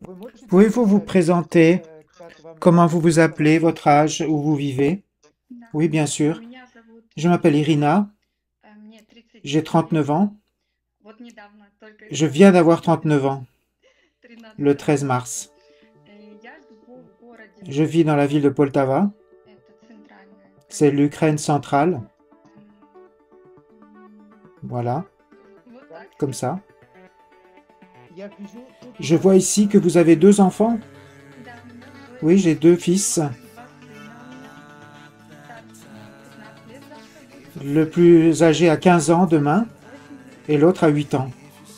Pouvez-vous vous présenter? Comment vous vous appelez, votre âge, où vous vivez? Oui, bien sûr. Je m'appelle Irina, j'ai 39 ans. Je viens d'avoir 39 ans, le 13 mars. Je vis dans la ville de Poltava, c'est l'Ukraine centrale. Voilà, comme ça. Je vois ici que vous avez 2 enfants. Oui, j'ai 2 fils. Le plus âgé a 15 ans demain et l'autre a 8 ans.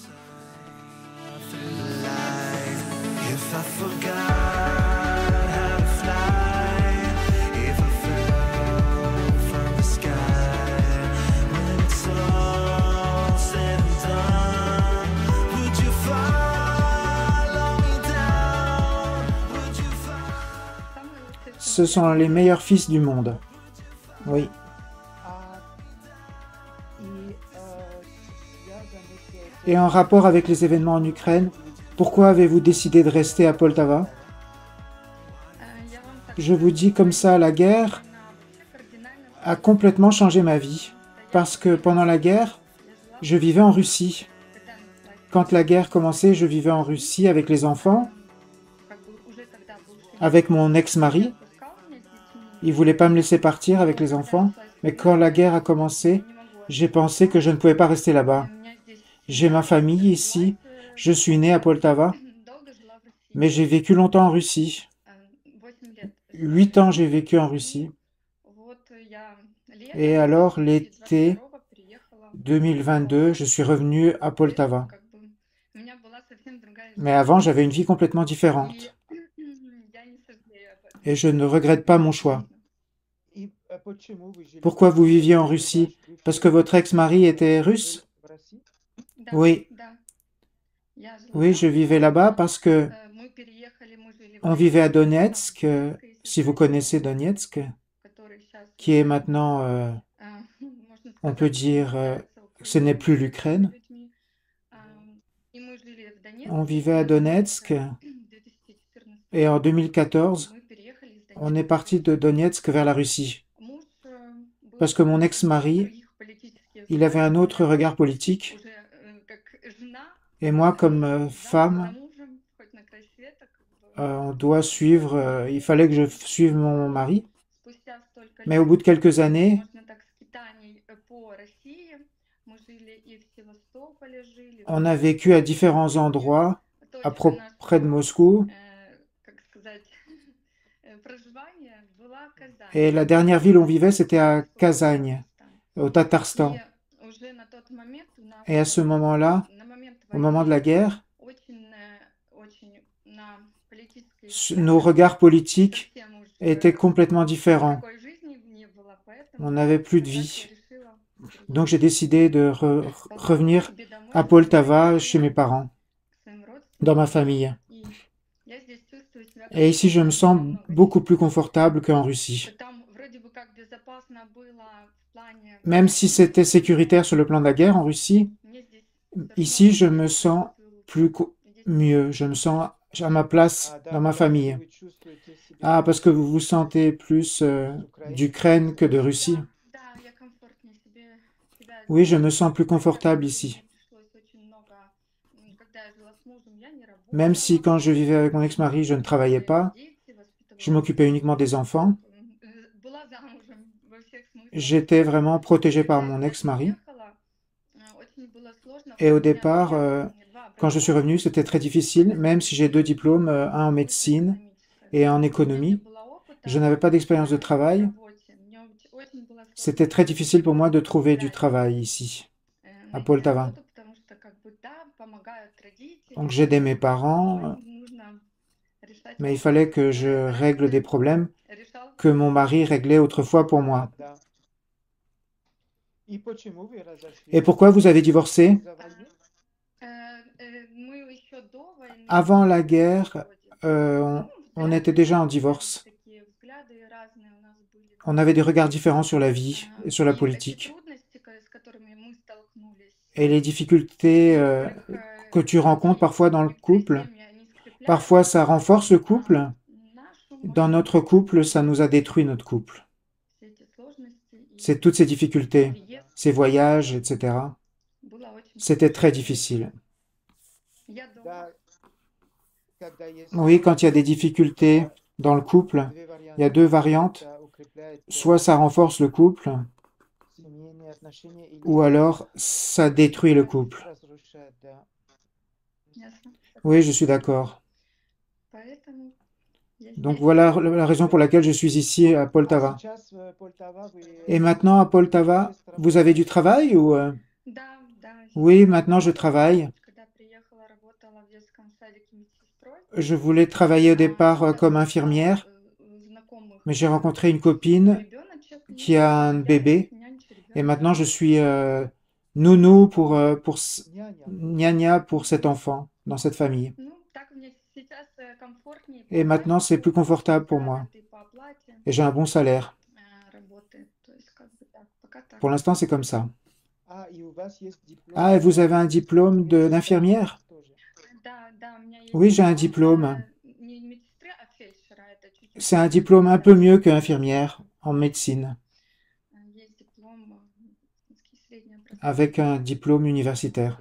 Ce sont les meilleurs fils du monde. Oui. Et en rapport avec les événements en Ukraine, pourquoi avez-vous décidé de rester à Poltava? Je vous dis comme ça, la guerre a complètement changé ma vie. Parce que pendant la guerre, je vivais en Russie. Quand la guerre commençait, je vivais en Russie avec les enfants, avec mon ex-mari. Il voulait pas me laisser partir avec les enfants. Mais quand la guerre a commencé, j'ai pensé que je ne pouvais pas rester là-bas. J'ai ma famille ici. Je suis né à Poltava. Mais j'ai vécu longtemps en Russie. 8 ans j'ai vécu en Russie. Et alors, l'été 2022, je suis revenu à Poltava. Mais avant, j'avais une vie complètement différente. Et je ne regrette pas mon choix. Pourquoi vous viviez en Russie? Parce que votre ex-mari était russe? Oui. Oui, je vivais là-bas parce que on vivait à Donetsk, si vous connaissez Donetsk, qui est maintenant, on peut dire, que ce n'est plus l'Ukraine. On vivait à Donetsk et en 2014, on est parti de Donetsk vers la Russie. Parce que mon ex-mari, il avait un autre regard politique. Et moi, comme femme, on doit suivre, il fallait que je suive mon mari. Mais au bout de quelques années, on a vécu à différents endroits, près de Moscou. Et la dernière ville où on vivait, c'était à Kazagne, au Tatarstan. Et à ce moment-là, au moment de la guerre, nos regards politiques étaient complètement différents. On n'avait plus de vie. Donc j'ai décidé de revenir à Poltava chez mes parents, dans ma famille. Et ici, je me sens beaucoup plus confortable qu'en Russie. Même si c'était sécuritaire sur le plan de la guerre en Russie, ici, je me sens plus mieux. Je me sens à ma place dans ma famille. Ah, parce que vous vous sentez plus d'Ukraine que de Russie. Oui, je me sens plus confortable ici. Même si quand je vivais avec mon ex-mari, je ne travaillais pas, je m'occupais uniquement des enfants. J'étais vraiment protégée par mon ex-mari. Et au départ, quand je suis revenu, c'était très difficile, même si j'ai 2 diplômes, un en médecine et un en économie. Je n'avais pas d'expérience de travail. C'était très difficile pour moi de trouver du travail ici, à Poltava. Donc j'aidais mes parents, mais il fallait que je règle des problèmes que mon mari réglait autrefois pour moi. Et pourquoi vous avez divorcé? Avant la guerre, on était déjà en divorce. On avait des regards différents sur la vie et sur la politique. Et les difficultés que tu rencontres parfois dans le couple, Parfois, ça renforce le couple. Dans notre couple, ça nous a détruit notre couple. C'est toutes ces difficultés, ces voyages, etc. C'était très difficile. Oui, quand il y a des difficultés dans le couple, il y a deux variantes. Soit ça renforce le couple, ou alors ça détruit le couple. Oui, je suis d'accord. Donc voilà la raison pour laquelle je suis ici à Poltava. Et maintenant à Poltava, vous avez du travail ou Oui, maintenant je travaille. Je voulais travailler au départ comme infirmière, mais j'ai rencontré une copine qui a un bébé et maintenant je suis nounou gnagna pour cet enfant dans cette famille. Et maintenant c'est plus confortable pour moi et j'ai un bon salaire. Pour l'instant c'est comme ça. Ah, et vous avez un diplôme d'infirmière? Oui, j'ai un diplôme. C'est un diplôme un peu mieux qu'infirmière en médecine, avec un diplôme universitaire.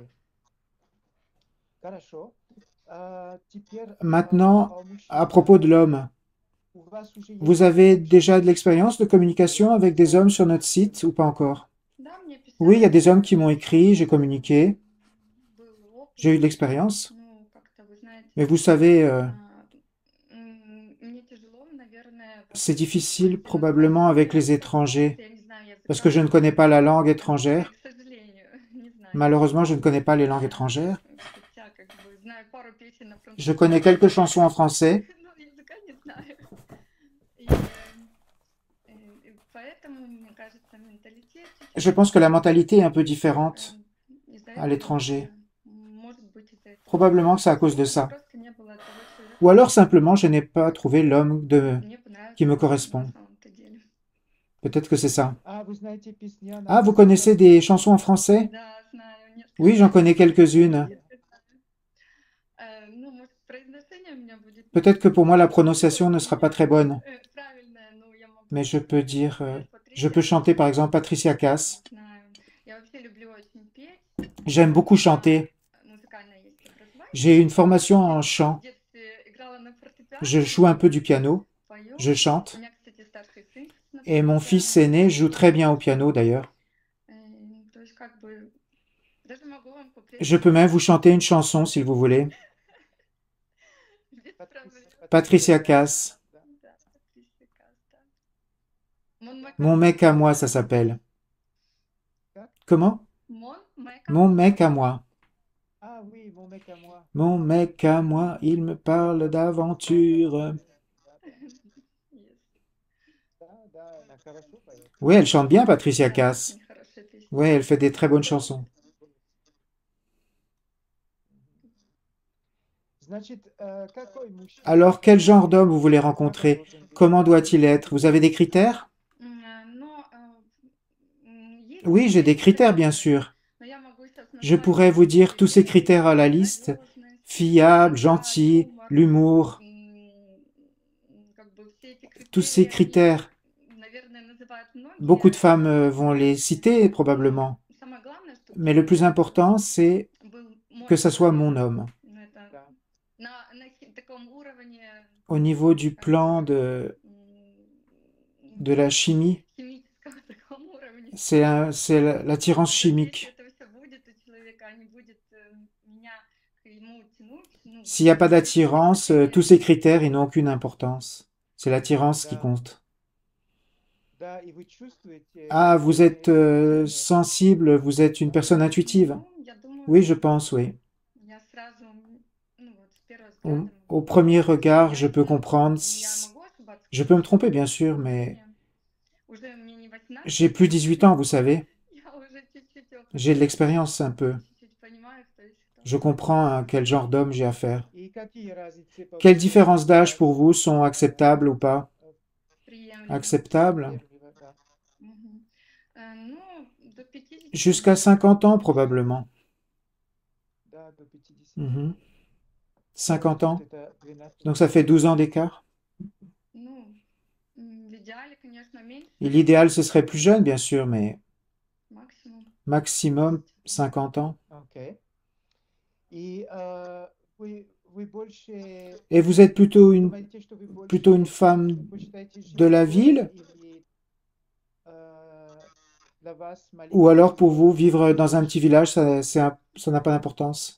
Maintenant, à propos de l'homme, vous avez déjà de l'expérience de communication avec des hommes sur notre site ou pas encore? Oui, il y a des hommes qui m'ont écrit, j'ai communiqué, j'ai eu de l'expérience. Mais vous savez, c'est difficile probablement avec les étrangers, parce que je ne connais pas la langue étrangère. Malheureusement, je ne connais pas les langues étrangères. Je connais quelques chansons en français. Je pense que la mentalité est un peu différente à l'étranger. Probablement que c'est à cause de ça. Ou alors simplement, je n'ai pas trouvé qui me correspond. Peut-être que c'est ça. Ah, vous connaissez des chansons en français? Oui, j'en connais quelques-unes. Peut-être que pour moi, la prononciation ne sera pas très bonne. Mais je peux dire, je peux chanter par exemple Patricia Cass. J'aime beaucoup chanter. J'ai une formation en chant. Je joue un peu du piano. Je chante. Et mon fils aîné joue très bien au piano d'ailleurs. Je peux même vous chanter une chanson si vous voulez. Patricia Cass. Mon mec à moi, ça s'appelle. Comment? Mon mec à moi. Mon mec à moi, il me parle d'aventure. Oui, elle chante bien, Patricia Cass. Oui, elle fait des très bonnes chansons. Alors, quel genre d'homme vous voulez rencontrer? Comment doit-il être? Vous avez des critères? Oui, j'ai des critères, bien sûr. Je pourrais vous dire tous ces critères à la liste. Fiable, gentil, l'humour. Tous ces critères. Beaucoup de femmes vont les citer, probablement. Mais le plus important, c'est que ça soit mon homme. Au niveau du plan de la chimie, c'est l'attirance chimique. S'il n'y a pas d'attirance, tous ces critères, ils n'ont aucune importance. C'est l'attirance qui compte. Ah, vous êtes sensible, vous êtes une personne intuitive. Oui, je pense, oui. Au premier regard, je peux comprendre. Je peux me tromper, bien sûr, mais j'ai plus 18 ans, vous savez. J'ai de l'expérience un peu. Je comprends à quel genre d'homme j'ai affaire. Quelles différences d'âge pour vous sont acceptables ou pas? Acceptables? Jusqu'à 50 ans, probablement. Mhm. 50 ans. Donc ça fait 12 ans d'écart. Et l'idéal, ce serait plus jeune, bien sûr, mais maximum 50 ans. Et vous êtes plutôt une femme de la ville? Ou alors pour vous, vivre dans un petit village, ça n'a pas d'importance?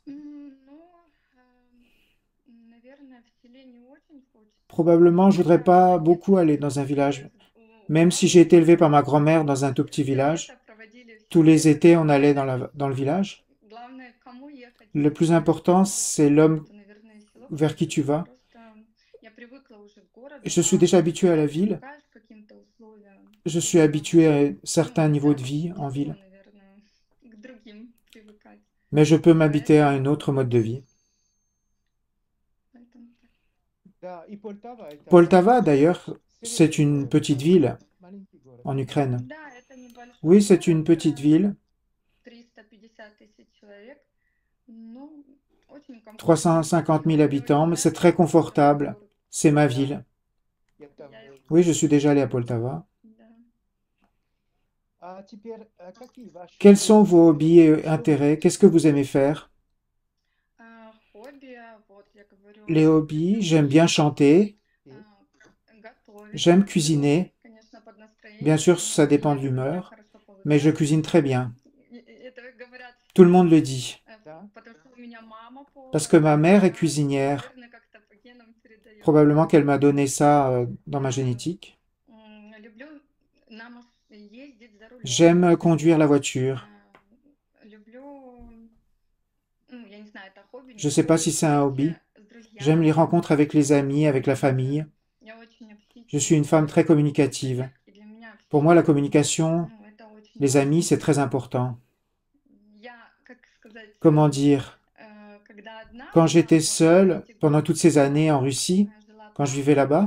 Probablement, je voudrais pas beaucoup aller dans un village. Même si j'ai été élevé par ma grand-mère dans un tout petit village, tous les étés, on allait dans le village. Le plus important, c'est l'homme vers qui tu vas. Je suis déjà habitué à la ville. Je suis habitué à certains niveaux de vie en ville. Mais je peux m'habituer à un autre mode de vie. Poltava, d'ailleurs, c'est une petite ville en Ukraine. Oui, c'est une petite ville, 350 000 habitants, mais c'est très confortable. C'est ma ville. Oui, je suis déjà allé à Poltava. Quels sont vos hobbies et intérêts? Qu'est-ce que vous aimez faire? Les hobbies, j'aime bien chanter, j'aime cuisiner. Bien sûr, ça dépend de l'humeur, mais je cuisine très bien. Tout le monde le dit. Parce que ma mère est cuisinière. Probablement qu'elle m'a donné ça dans ma génétique. J'aime conduire la voiture. Je ne sais pas si c'est un hobby. J'aime les rencontres avec les amis, avec la famille. Je suis une femme très communicative. Pour moi, la communication, les amis, c'est très important. Comment dire? Quand j'étais seule, pendant toutes ces années en Russie, quand je vivais là-bas,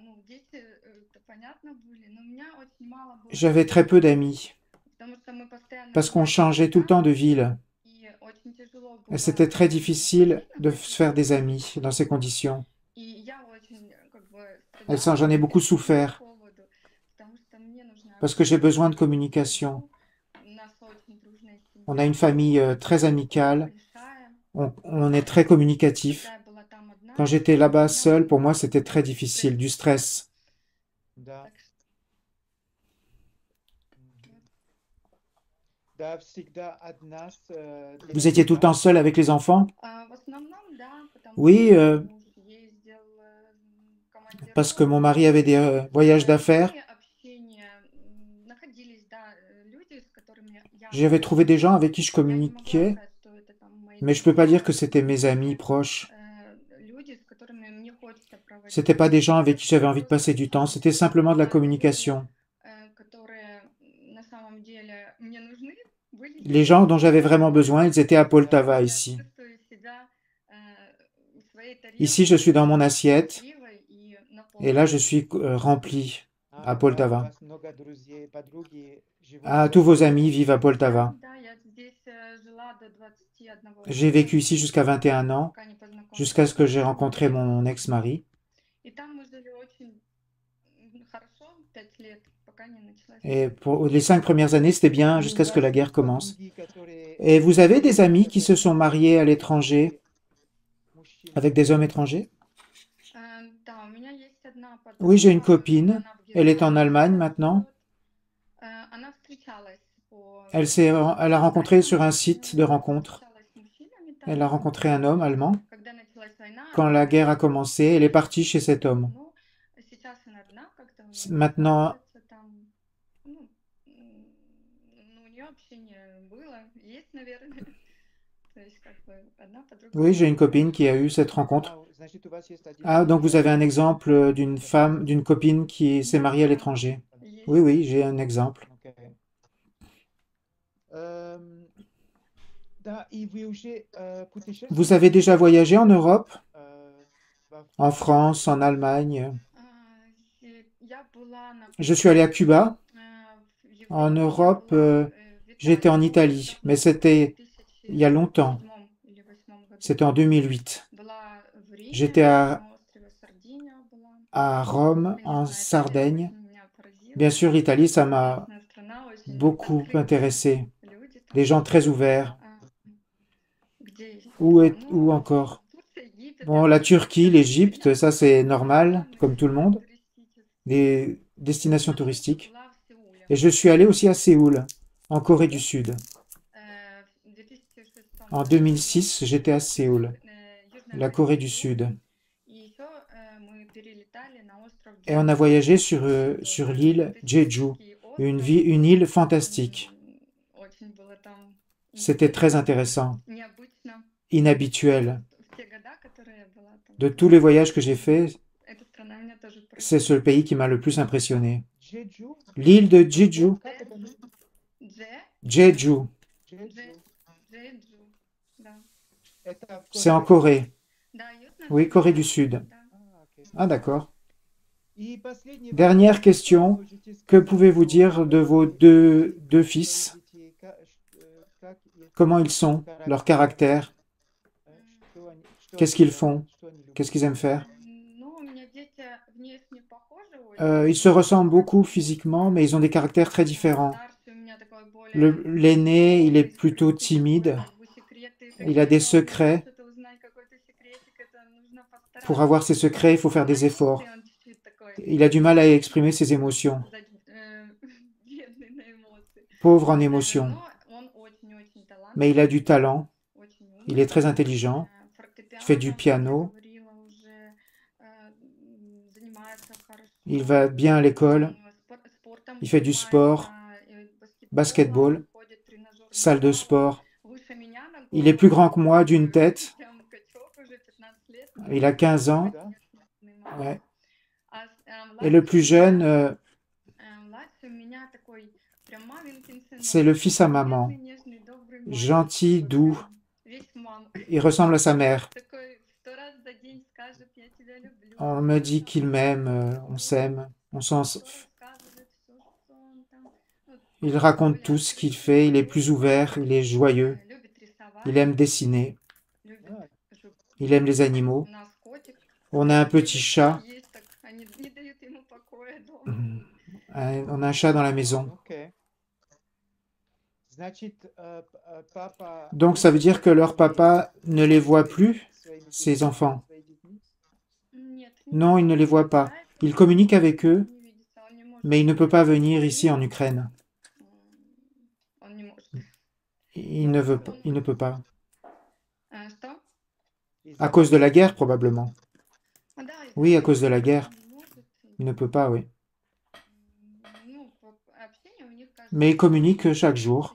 j'avais très peu d'amis, parce qu'on changeait tout le temps de ville. Et c'était très difficile de se faire des amis dans ces conditions. Et ça, j'en ai beaucoup souffert, parce que j'ai besoin de communication. On a une famille très amicale, on est très communicatif. Quand j'étais là-bas seul, pour moi, c'était très difficile, du stress. Vous étiez tout le temps seul avec les enfants? Oui, parce que mon mari avait des voyages d'affaires. J'avais trouvé des gens avec qui je communiquais, mais je ne peux pas dire que c'était mes amis proches. C'était pas des gens avec qui j'avais envie de passer du temps, c'était simplement de la communication. Les gens dont j'avais vraiment besoin, ils étaient à Poltava ici. Ici, je suis dans mon assiette, et là, je suis rempli à Poltava. Ah, tous vos amis vivent à Poltava. J'ai vécu ici jusqu'à 21 ans, jusqu'à ce que j'ai rencontré mon ex-mari. Et pour les 5 premières années, c'était bien jusqu'à ce que la guerre commence. Et vous avez des amis qui se sont mariés à l'étranger, avec des hommes étrangers? Oui, j'ai une copine. Elle est en Allemagne maintenant. Elle a rencontré sur un site de rencontre. Elle a rencontré un homme allemand. Quand la guerre a commencé, elle est partie chez cet homme. Maintenant, oui, j'ai une copine qui a eu cette rencontre. Ah, donc vous avez un exemple d'une femme, d'une copine qui s'est mariée à l'étranger. Oui, oui, j'ai un exemple. Vous avez déjà voyagé en Europe? En France, en Allemagne? Je suis allé à Cuba. En Europe, j'étais en Italie, mais c'était il y a longtemps. C'était en 2008. J'étais à Rome, en Sardaigne. Bien sûr, l'Italie, ça m'a beaucoup intéressé. Les gens très ouverts. Où encore? Bon, la Turquie, l'Égypte, ça c'est normal, comme tout le monde. Des destinations touristiques. Et je suis allé aussi à Séoul, en Corée du Sud. En 2006, j'étais à Séoul, la Corée du Sud. Et on a voyagé sur l'île Jeju, une île fantastique. C'était très intéressant, inhabituel. De tous les voyages que j'ai faits, c'est ce pays qui m'a le plus impressionné. L'île de Jeju. Jeju. C'est en Corée. Oui, Corée du Sud. Ah, d'accord. Dernière question. Que pouvez-vous dire de vos deux fils? Comment ils sont? Leur caractère? Qu'est-ce qu'ils font? Qu'est-ce qu'ils aiment faire? Ils se ressemblent beaucoup physiquement, mais ils ont des caractères très différents. L'aîné, il est plutôt timide. Il a des secrets. Pour avoir ces secrets, il faut faire des efforts. Il a du mal à exprimer ses émotions. Pauvre en émotions. Mais il a du talent. Il est très intelligent. Il fait du piano. Il va bien à l'école. Il fait du sport, basketball, salle de sport. Il est plus grand que moi d'une tête. Il a 15 ans. Ouais. Et le plus jeune, c'est le fils à maman. Gentil, doux. Il ressemble à sa mère. On me dit qu'il m'aime, on s'aime, Il raconte tout ce qu'il fait, il est plus ouvert, il est joyeux, il aime dessiner, il aime les animaux. On a un petit chat. On a un chat dans la maison. Donc ça veut dire que leur papa ne les voit plus, ces enfants? Non, il ne les voit pas. Il communique avec eux, mais il ne peut pas venir ici en Ukraine. Il ne peut pas. À cause de la guerre, probablement. Oui, à cause de la guerre. Il ne peut pas, oui. Mais il communique chaque jour.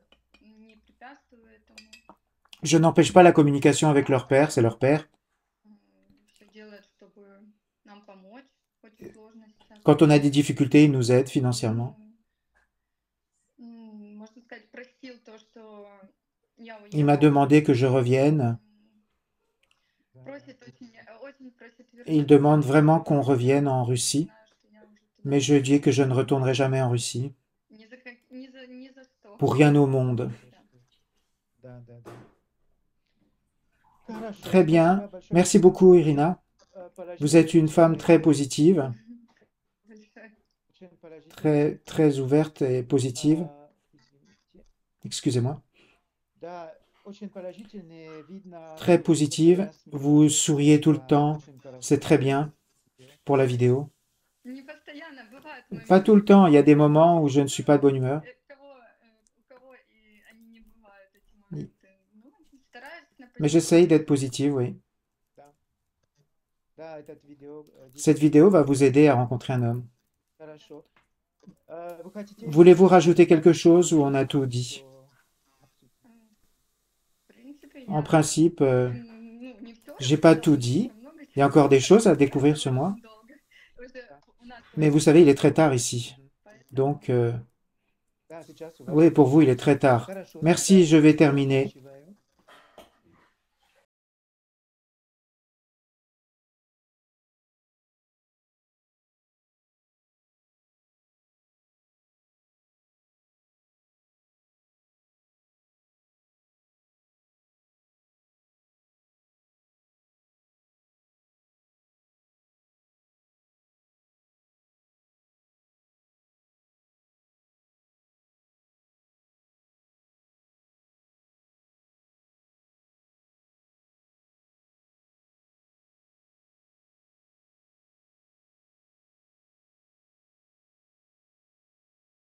Je n'empêche pas la communication avec leur père, c'est leur père. Quand on a des difficultés, ils nous aident financièrement. Il m'a demandé que je revienne. Il demande vraiment qu'on revienne en Russie. Mais je dis que je ne retournerai jamais en Russie. Pour rien au monde. Très bien. Merci beaucoup, Irina. Vous êtes une femme très positive, très ouverte et positive. Excusez-moi. Très positive. Vous souriez tout le temps. C'est très bien pour la vidéo. Pas tout le temps. Il y a des moments où je ne suis pas de bonne humeur. Mais j'essaye d'être positive, oui. Cette vidéo va vous aider à rencontrer un homme. Voulez-vous rajouter quelque chose ou on a tout dit? En principe, j'ai pas tout dit. Il y a encore des choses à découvrir sur moi. Mais vous savez, il est très tard ici. Donc, oui, pour vous, il est très tard. Merci, je vais terminer.